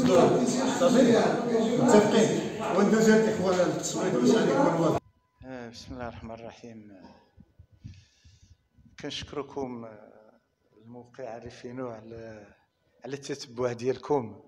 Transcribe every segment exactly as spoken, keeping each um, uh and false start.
صافي متفقين وندوزو الاخوان التصويت باش غادي يكون واضح. بسم الله الرحمن الرحيم. كنشكركم الموقع عارفينو على على التتبع ديالكم،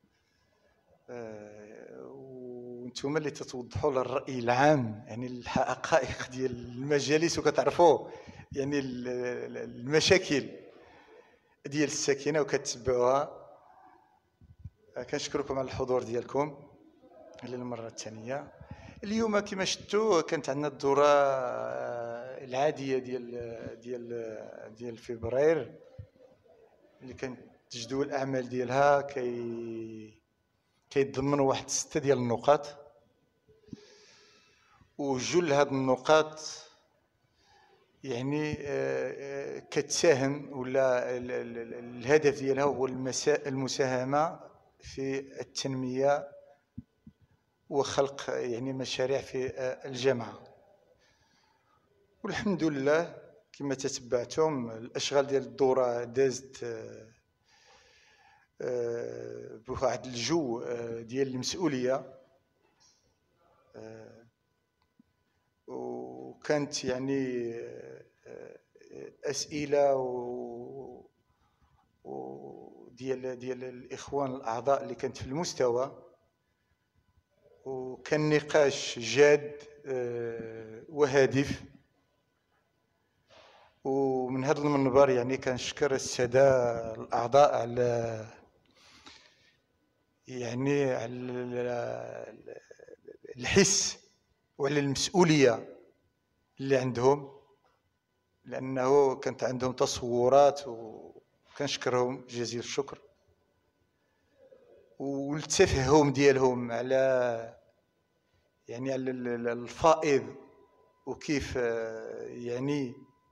وانتم اللي تتوضحوا للراي العام يعني الحقائق ديال المجالس، وكتعرفوا يعني المشاكل ديال الساكنه وكتتبعوها. كنشكركم على الحضور ديالكم للمره الثانيه. اليوم كما شفتوا كانت عندنا الدوره العاديه ديال ديال ديال فبراير اللي كانت جدول الاعمال ديالها كي كيتضمن واحد سته ديال النقاط، وجل هاد النقاط يعني كتساهم ولا الهدف ديالها هو المساهمه في التنميه وخلق يعني مشاريع في الجامعه. والحمد لله كما تتبعتم الاشغال ديال الدوره دازت بواحد الجو ديال المسؤوليه، وكانت يعني اسئله و ديال ديال الاخوان الاعضاء اللي كانت في المستوى، وكان نقاش جاد وهادف. ومن هذا المنبر يعني كنشكر الساده الاعضاء على يعني على الحس وعلى المسؤوليه اللي عندهم، لانه كانت عندهم تصورات وكنشكرهم جزيل الشكر، والتفهم ديالهم على يعني على الفائض وكيف يعني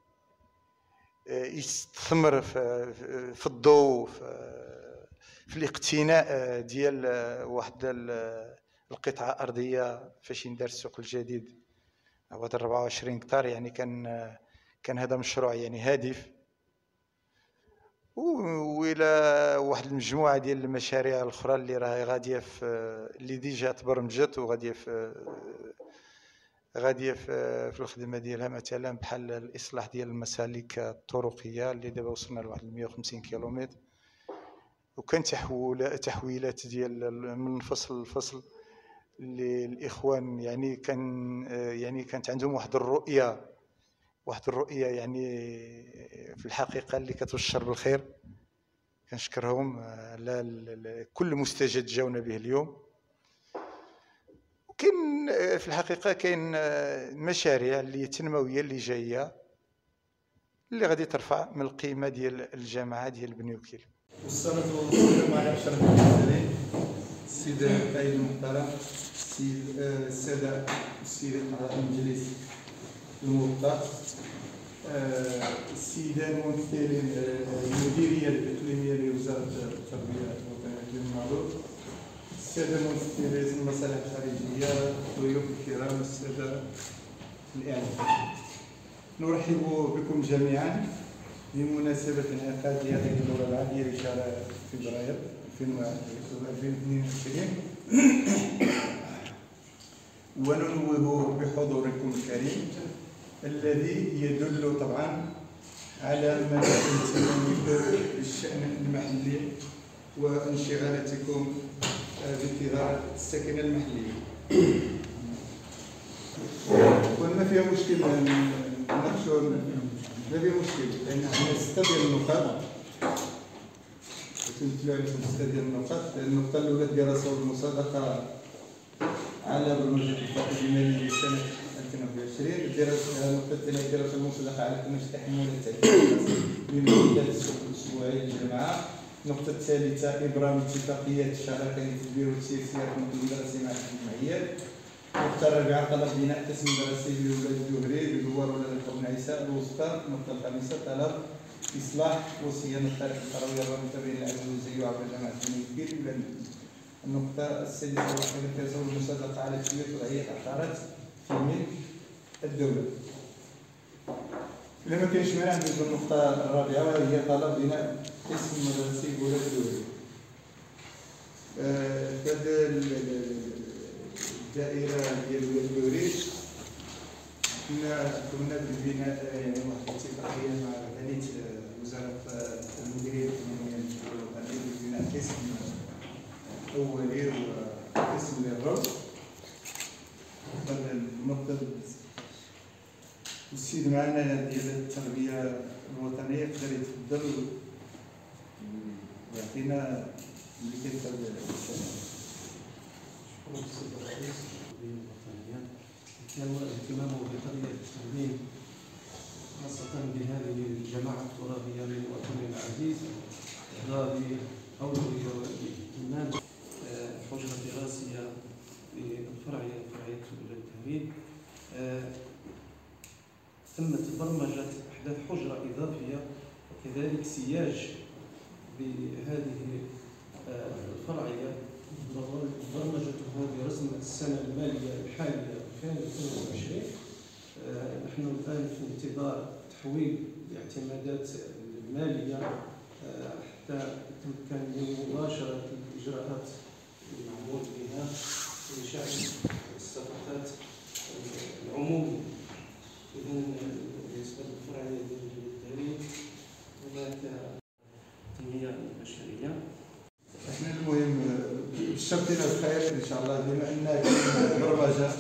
يستثمر في الضوء في الاقتناء ديال واحد القطعه ارضيه فاش يندار السوق الجديد هو أربعة وعشرين هكتار. يعني كان كان هذا مشروع يعني هادف، والى واحد المجموعه ديال المشاريع الاخرى اللي راهي غاديه في اللي ديجا تبرمجت وغاديه في غاديه في, في الخدمه ديالها، مثلا بحال الاصلاح ديال المسالك الطرقيه اللي دابا وصلنا لواحد مئة وخمسين كيلومتر، وكان تحويل تحويلات ديال من فصل لفصل اللي الاخوان يعني كان يعني كانت عندهم واحد الرؤيه واحد الرؤيه يعني في الحقيقه اللي كتبشر بالخير. كنشكرهم على كل مستجد جاونا به اليوم. وكاين في الحقيقه كاين مشاريع اللي تنمويه اللي جايه اللي غادي ترفع من القيمه ديال الجامعه ديال بني وكيل. والصلاه والسلام على اشرف المرسلين، السيد القائد المحترم، السيد الساده السيد اعضاء المجلس الموقع، السيدة الممثلين المديرية الإقليمية لوزارة التربية والتعليم المعروف، السادة الممثلين المصالح الخارجية، الضيوف الكرام، السادة الإعلام، نرحب بكم جميعا بمناسبة انعقاد هذه الدورة العادية لشهر فبراير ألفين واثنين وعشرين، وننوه بحضوركم الكريم الذي يدل طبعا على مدى اهتمامكم بالشأن المحلي وانشغالاتكم بانتظار السكنة المحلية. وما فيها مشكل نناقشوا، ما فيها مشكل، لأن عندنا ستة ديال النقاط تمثلوا عليكم ستة ديال النقاط. النقطة الأولى دراسة المصادقة على برنامج الإنفاق المالي لسنة ألفين وواحد وعشرين. الدراسة النقطة الثانية دراسة المصادقة على برنامج تحمل التعليم بمعدل السوق الأسبوعي للجامعة. النقطة الثالثة إبرام اتفاقيات الشراكة للتدبير والسياسيات المدرسة مع الجمعيات. النقطة الرابعة طلب بناء قسم دراسي بولاد الجوهري بجوار ولاد القرن عيسى الوسطى. النقطة الخامسة طلب إصلاح وصيانة الطريق القروية الرابطة بين العجوزية وعبر جامعة بني وكيل. النقطة السادسة والأخيرة تساوي المصادقة على تسوية وضعية عقارات في ملك الدولة. إلا ما كاينش مانع ندوزو النقطة الرابعة وهي طلب بناء قسم مدرسي بولاد الجوهري. هذا الدائره ديال البوريد كنا كنا بالبناء يعني واحد الاتفاقيه مع هيئه وزاره المديريه التنمويه الوطنيه ببناء قسم اولي وقسم للربط. المنظم السيد معنا ديال التربيه الوطنيه يقدر يتفضل ويعطينا اللي كيفعل السنه. شكرا السيد الرئيس الوطنيه كان اهتمامه بقضيه الترميم خاصه بهذه الجماعه الترابيه من وطننا العزيز ذا باولويه واهتمام حجره دراسيه بالفرعيه فرعيه التهريب. تمت برمجه احداث حجره اضافيه وكذلك سياج بهذه الفرعيه برمجتها برسم السنه الماليه الحاليه ألفين واثنين وعشرين. نحن الان في انتظار تحويل الاعتمادات الماليه حتى تمكن من مباشره الاجراءات المعمول بها في شان الصفقات العموميه. اذا بالنسبه للفرعيه ديال التهريب هناك التنميه البشريه. احنا المهم بشرطنا الخير ان شاء الله بما ان كاين برمجه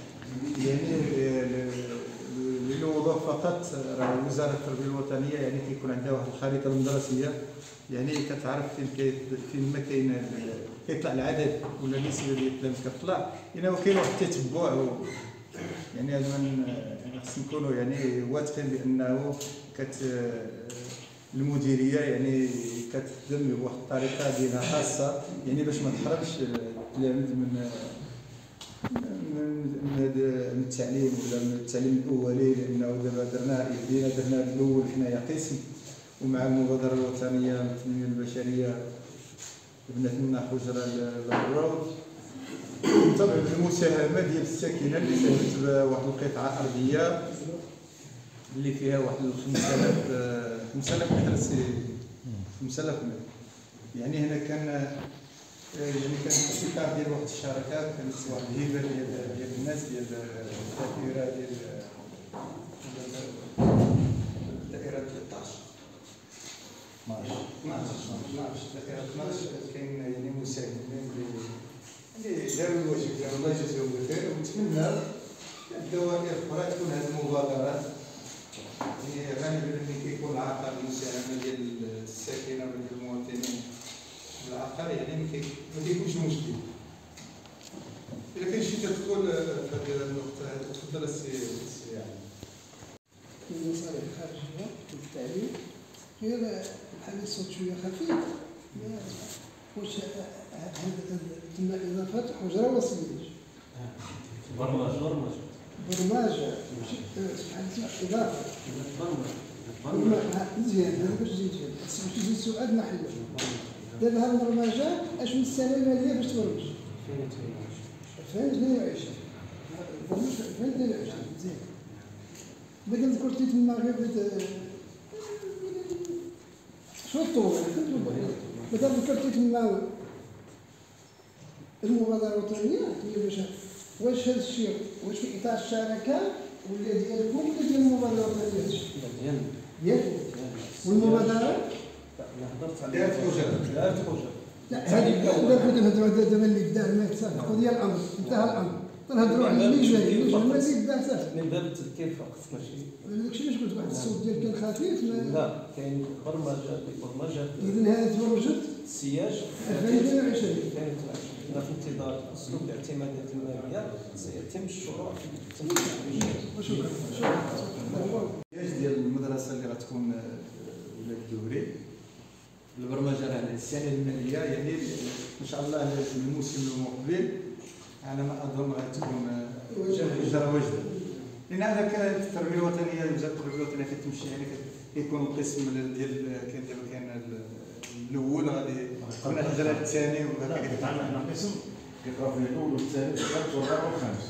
يعني للوظوف فقط. راه وزاره التربيه الوطنيه يعني كيكون عندها واحد الخريطه المدرسيه يعني كتعرف فين كي فين ما كاين كيطلع العدد ولا النسبه ديال التلاميذ كتطلع يعني وكاين واحد التتبع يعني لازم خص نكونوا يعني واثقين بانه كت المديريه يعني كتخدم بواحد الطريقه ديالها خاصه يعني باش ما تحرمش التلاميذ من من من التعليم ولا من التعليم الاولي. لانه دابا درنا بدينا درنا الاول حنايا قسم ومع المبادره الوطنيه للتنميه البشريه بنات لنا حجره للروض. طبعا المساهمه ديال الساكنه اللي ساهمت بواحد القطعه ارضيه اللي فيها واحد خمسة آلاف خمسة آلاف متر سي خمسة آلاف متر. يعني هنا كان يعني كان ابتكار ديال واحد الشركات، كانت واحد الهبه ديال ديال الناس ديال الدائره ديال الدائره ثلاثطاش اثناش اثناش الدائره اثناش كاين يعني مساهمين اللي داروا الواجب ديالهم الله يجازيهم بخير. ونتمنى الدوائر الاخرى تكون هذه المبادرات يعني غالبا ملي كيكون العقار المساهمه ديال الساكنه ولا ديال المواطنين العقار يعني ما كيكونش مشكل. الا كاين شي تدخل في هذه النقطه هذه تفضل السي السي يعني. المصالح الخارجيه في التعليم غير بحال الصوت شويه خفيف. واش تم اضافه حجره وسيج برمجه برمجه برمجه بحال اضافه برمجه مزيان. هذا باش تزيد باش تزيد سؤال محل. دابا هذه البرمجه اش من السنه الماليه باش تبرمج؟ ألفين واثنين وعشرين برمج في ألفين واثنين وعشرين مزيان. اذا كنت ذكرتي تما غير شو الطول مثلا ذكرتي تما المبادره الوطنيه هي باش واش هذا الشيء واش في اطار الشركه ولا ديالكم ولا ديال المبادره الوطنيه؟ ديالنا ديالكم. والمبادره انا هضرت على دارت حجره دارت حجره. لا هذه دابا كنهضروا دابا اللي بدا الماء صافي قضيه الامر انتهى الامر. كنهضروا على اللي جاي اللي جاي المزيد بدا صافي من باب التذكير فقط ماشي داكشي علاش قلت واحد الصوت ديال كان خفيف. لا كاين برمجه برمجه اذا هذه تبرمجت السياج ألفين واثنين وعشرين. كنا في انتظار اسلوب الاعتمادات الماليه سيتم الشروع في التنفيذ. وشكرا شكرا. السياج ديال المدرسه اللي غتكون ولاد الدوري البرمجه على السنه الماليه يعني ان شاء الله الموسم المقبل على ما اظن غتكون جرى وجده. لان هذا كانت التربيه الوطنيه وزاره التربيه الوطنيه كتمشي يعني كيكون القسم ديال كاين دابا كاين الاول غادي يكون الحجر الثاني وهكذا. كيتعامل مع قسم كيقرا في الاول والثاني والثالث والرابع والخامس.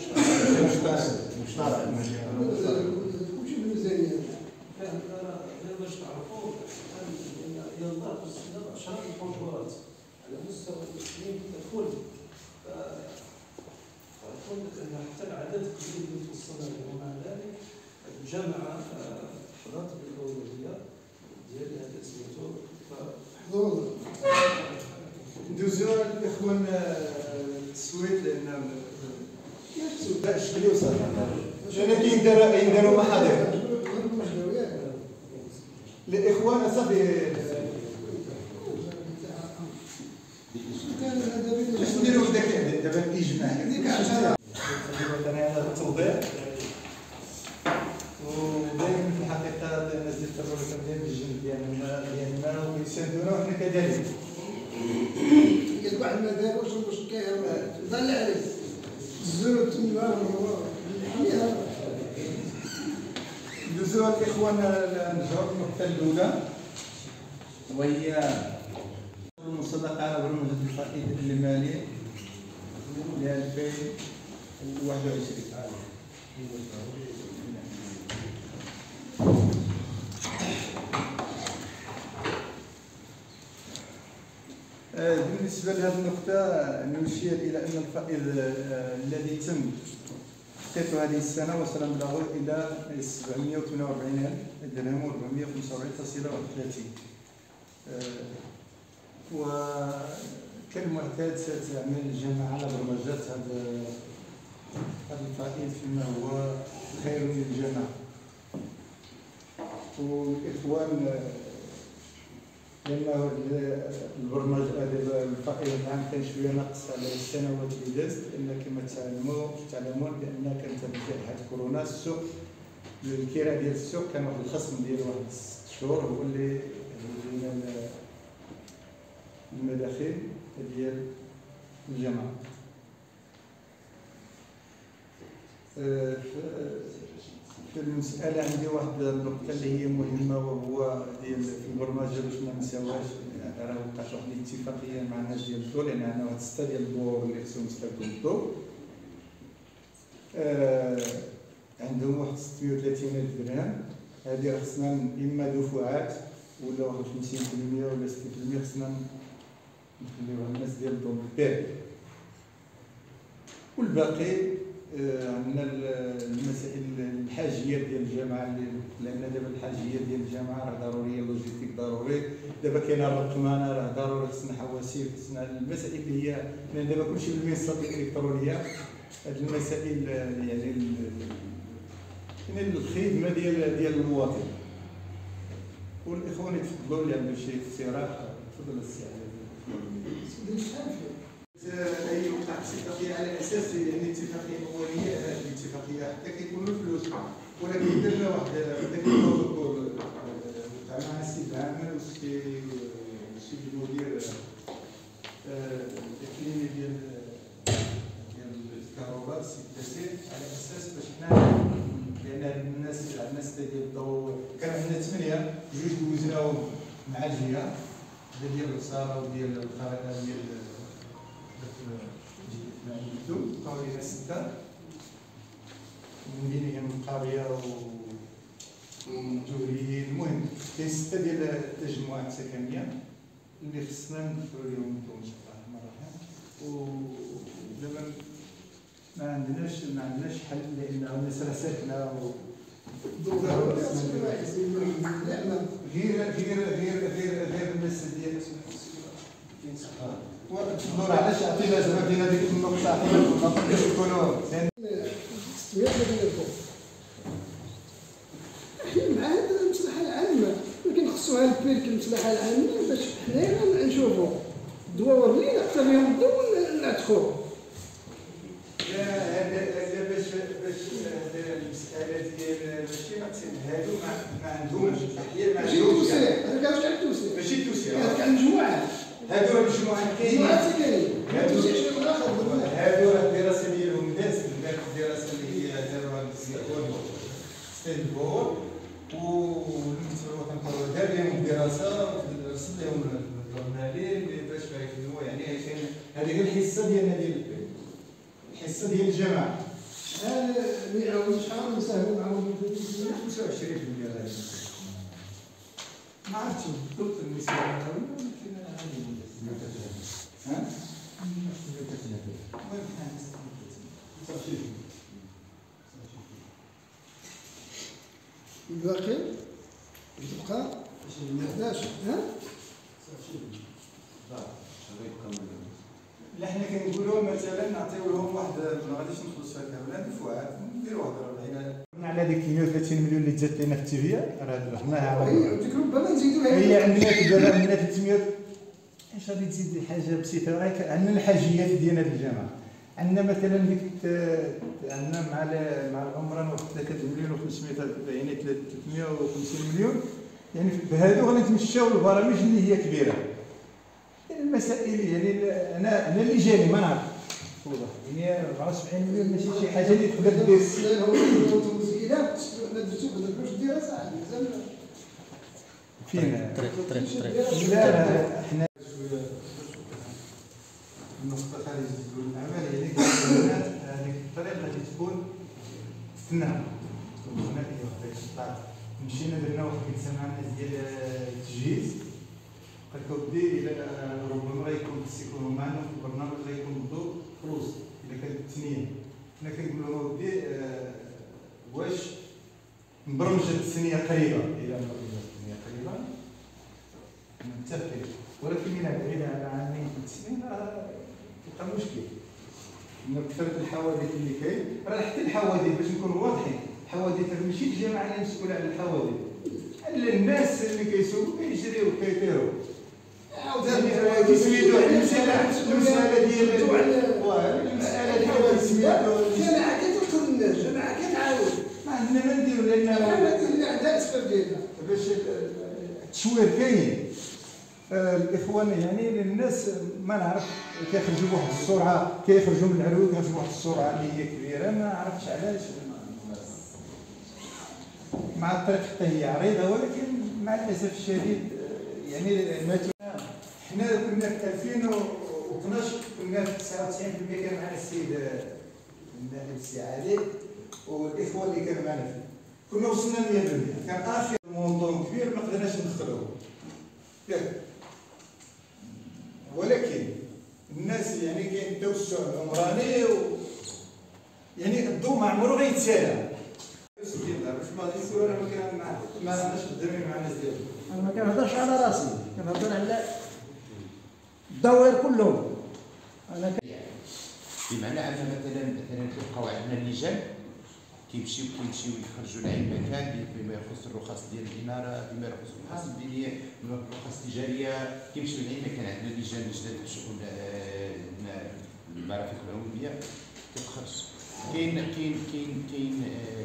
مشترك كلشي بالميزانيه. باش تعرفوا يلا عشرة الحجرات على مستوى الموجودين ككل. فأقول لك أن حتى العدد قليل اللي توصلنا له، ومع ذلك الجامعة حضرت بالأولوية ديال هذا سميتو. حضور ندوزو الاخوان التسويد لان لا الشكل يوصل انا كيداروا يداروا محاضر الاخوان صافي باش نديروا داك دابا الاجماع ديك عشرة انا التوضيح. ودائما في الحقيقه الناس اللي تفرجوا كنبدا بالجنب ديالنا ديالنا ويساندونا وحنا كذلك. قال واحد ما دار واش واش كاين ضل عليه الزرو تما هو ندوزو الاخوان نرجعوا للنقطه الاولى وهي المصادقه على برنامج الفائده المالي ل ألفين وواحد وعشرين. بالنسبه لهذه النقطه نشير الى ان الفائض الذي تم تخطيطه هذه السنه وصل مبلغه الى سبعمائة وثمانية وأربعين ألف درهم وأربعمائة وخمسة وأربعين فاصلة واحد وثلاثين. وكالمعتاد ستعمل الجامعه على برمجه هذا هذا الفائض فيما هو خير للجامعه. والاخوان لأن البرمجة الفائض العام كان شوية ناقص على السنوات اللي دازت، لأن كما تعلموا تعلمون بأن كانت جائحة كورونا السوق الكراء ديال السوق كان واحد الخصم ديال واحد ست شهور هو اللي لنا المداخل ديال الجامعة. في المسألة عندي واحد النقطة اللي هي مهمة وهو ديال في البرمجة باش ما نساوهاش. راه وقعت واحد الاتفاقية مع الناس ديال الضوء لأن عندنا واحد ستة ديال البور اللي خصهم يستافدوا الضوء. آه عندهم واحد ستمائة وثلاثين ألف درهم. هذه راه خصنا إما دفعات ولا واحد خمسين بالمئة ولا ستين بالمئة خصنا نخليوها الناس ديال الضوء بالبال. والباقي آه عندنا المسائل الحاجيات ديال الجامعه لان دابا الحاجيات ديال الجامعه راه ضروريه، اللوجيستيك ضروري، دابا كاينه الرقمنه راه ضروري، خصنا حواسيب، خصنا المسائل اللي هي لان دابا كلشي بالمنصات الالكترونيه. هذه المسائل يعني يعني الخدمه ديال ديال المواطن. والاخوان يتفضلوا اللي عنده شي اقتراح تفضل السي عادل. هي وقعت اتفاقيه على اساس يعني اتفاقيه اوليه، هذه الاتفاقيه حتى كيكونوا الفلوس، ولكن درنا واحد داك البروتوكول تاع مع السي العامل والسي والسي المدير الاقليمي ديال ديال الكهرباء السي التاسير على اساس باش حنا لان هاد الناس الناس ديال الضوء كان عندنا ثمانيه جوج دوزناهم مع الجهه ديال الوزاره وديال الخريطه ديال بقاو لينا ستة من بينهم القرية والمجهولين. المهم كاين ستة ديال التجمعات السكنية اللي خصنا ندخلو لهم الضوء إن شاء الله الرحمن الرحيم. ودابا ما عندناش ما عندناش حل لأن الناس راه ساكنة غير غير غير غير غير الناس ديال ونور علاش عطينا زعما بدينا ديك النقطة عطينا النقطة باش يكونوا ستمائة ديال الضوء مع هذه المصلحة العامة، ولكن خصوها البيرك المصلحة العامة باش حنايا نشوفوا الدواور اللي نعطي بهم الضوء نعتقوه. لا هذا باش باش المسألة ديال ماشي هادو ما عندهمش التحليل ما ماشي عندهمش توسيع، هذا كاع تاع التوسيع ماشي التوسيع، هذا كاع المجموعات هادو المجموعات كاينين المجموعات كاينين هادو شي واحد اخر هادو راه الدراسة ديالهم دازت الدراسة اللي هي داروها الاستثمار ستيلبور والمسؤول الوطني دار لهم الدراسة ورسل لهم البرنامج باش يفهموا يعني كاين هذه غير الحصة ديالنا ديال البيت، الحصة ديال الجامعة هذا اللي يعاون شحال نساهموا معاهم خمسة وعشرين بالمئة غادي ما عرفتش بالضبط النسبة المئوية ولكن ها الباقي تبقى احداش ها؟ لا حنا كنقولوا مثلا نعطيو لهم واحد ما غاديش نخلص فيها كامله دفعات نديروا واحد أربعين على ديك مية وثلاثين مليون اللي جات لنا في التيفيا راه حناها على ربما نزيدوها هي عندنا دابا عندنا ثلاثمية اش غادي تزيد حاجه بسيطه غير عندنا الحاجيات ديالنا الجامعه عندنا مثلا ديك عندنا مع مع العمران واحد ثلاثة مليون وخمسمية يعني ثلاثمية وخمسين مليون يعني بهادو غادي نتمشاو للبرامج اللي هي كبيره المسائل يعني انا انا اللي جاني ما نعرف يعني أربعة وسبعين مليون ماشي شي حاجه اللي تقدر دير التوزيعات ما درتوش ما درتوش الدراسه مازال فين طريق طريق طريق لا لا حنا النقطه خارج الاعمال يعني هذيك الطريقه اللي تكون استناها تكون هناك هذاك القطاع مشينا درنا واحد الجلسه مع الناس ديال التجهيز قلت له ودي الى ربما غيكون تسيكون معنا في البرنامج غيكون الضوء فلوس الا كانت التنيه حنا كنقول له ودي آه واش مبرمجه التنيه قريبه الى مبرمجه التنيه قريبه متفقين ولكن من بعيد على عامين ثلاث سنين تلقى مشكل من كثره الحوادث اللي كاين راه حتى الحوادث باش نكونوا واضحين الحوادث ماشي الجماعه اللي مسؤوله على الحوادث الناس اللي كيسوقوا كيجريو كيطيروا عاوتاني كيسميتو المساله المساله ديال المساله ديال سميتو جماعه كتدخل الناس جماعه كتعاون ما عندنا ما نديرو لان هذا اللي عندها السبب ديالها باش التشوير كاين الاخوان يعني الناس ما نعرف كيخرجوا بواحد السرعه كيخرجوا من العلوي كيخرجوا بواحد السرعه اللي هي كبيره ما عرفتش علاش مع الطريق حتى هي عريضه ولكن مع الاسف الشديد يعني حنا كنا في ألفين واثناش كنا في تسعة وتسعين بالمئة كان معنا السيد النائب السي علي والاخوه اللي كانوا معنا فيه كنا وصلنا مئة بالمئة كان اخر موضوع كبير ما قدرناش ندخلوه ياك ولكن الناس يعني كاين التوسع العمراني و يعني الضوء ما عمرو غيتسالى باش ما يقولوا راه ما كان ما عندناش خدامين مع الناس ديالهم انا ما كنهضرش على راسي كنهضر على الدوائر كلهم انا بمعنى ان مثلا مثلا كيبقاو عندنا اللجان كيمشيو كيمشيو يخرجوا لاي مكان بما يخص الرخص ديال الاماره بما يخص الرخص البنيه بما يخص الرخص التجاريه كيمشيو لاي مكان عندنا لجان جداد بشؤون المرافق العموميه كتخرج كاين كاين كاين كاين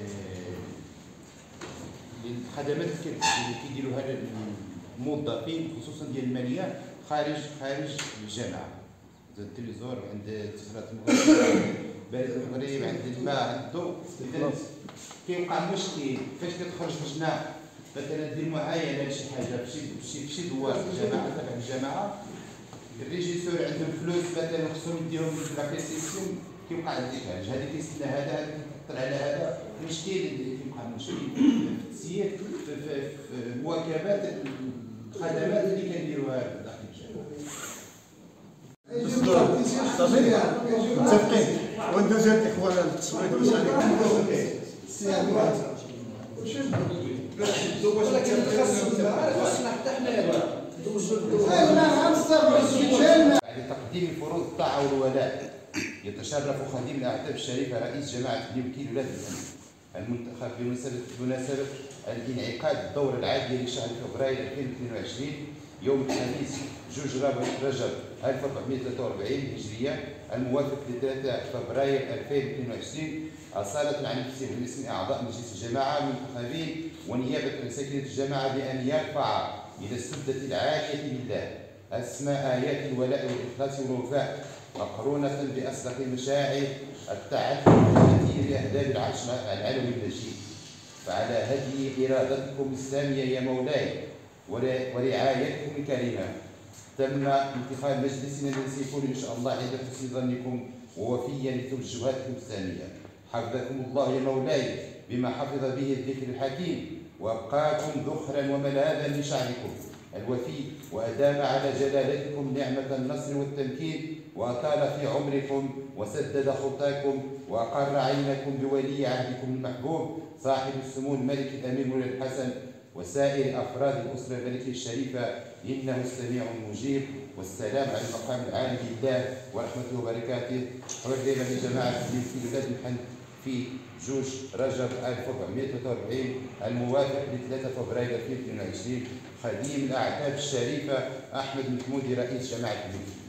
الخدمات اللي كيديروها الموظفين خصوصا ديال الماليه خارج خارج الجامعه عند التلفزيون عند اتصالات المغرب بارد المغرب عند الماء عند الضوء كيوقع مشكل فاش كتخرج لجنه مثلا دير معاينه لشي حاجه فشي فشي دوار في الجامعه تبع الجامعه الريجيسور عندهم فلوس مثلا خصهم يديهم لابريسيسيون كيوقع عندك حاجه هذا كيستنى هذا هذا كيطلع على هذا مشكل اللي كيبقى مشكل في التسيير في مواكبه الخدمات اللي كنديروها داخل الجامعه. متفقين وندوزو الاخوان التصويت واش ولكن خاصنا حتى حنايا بعد تقديم فروض الطاعه والولاء يتشرف خديم الاعتاب الشريفه رئيس جماعه بني وكيل ولاد الامن المنتخب بمناسبه بمناسبه الانعقاد الدوره العاديه لشهر فبراير ألفين واثنين وعشرين يوم الخميس جوج رجب ألف وأربعمئة وثلاثة وأربعين هجريه الموافق ل ثلاثة فبراير ألفين واثنين وعشرين اصاله عن نفسه باسم اعضاء مجلس الجماعه المنتخبين ونيابه عن ساكنه الجماعه بان يرفع الى السده العاليه لله اسماء ايات الولاء والاخلاص والوفاء مقرونه باصدق المشاعر التعلم التي لاهداف العرش العلوي المجيد فعلى هدي ارادتكم الساميه يا مولاي ورعايتكم الكريمه تم انتخاب مجلسنا الذي سيكون ان شاء الله عند حسن ظنكم ووفيا لتوجهاتكم الساميه. حفظكم الله يا مولاي بما حفظ به الذكر الحكيم وابقاكم ذخرا وملاذا لشعبكم الوفي وادام على جلالتكم نعمه النصر والتمكين وأطال في عمركم وسدد خطاكم وأقر عينكم بولي عهدكم المحبوب صاحب السمو الملك الأمير مولاي الحسن وسائر أفراد الأسرة الملكية الشريفة، إنه السميع المجيب. والسلام على المقام العالي لله ورحمته وبركاته. حرم لجماعة في بلاد الحمد في جوج رجب ألف وأربعمائة وثلاثة وأربعين الموافق ل ثلاثة فبراير ألفين واثنين وعشرين، خديم الأعتاب الشريفة أحمد محمودي رئيس جماعة الملك.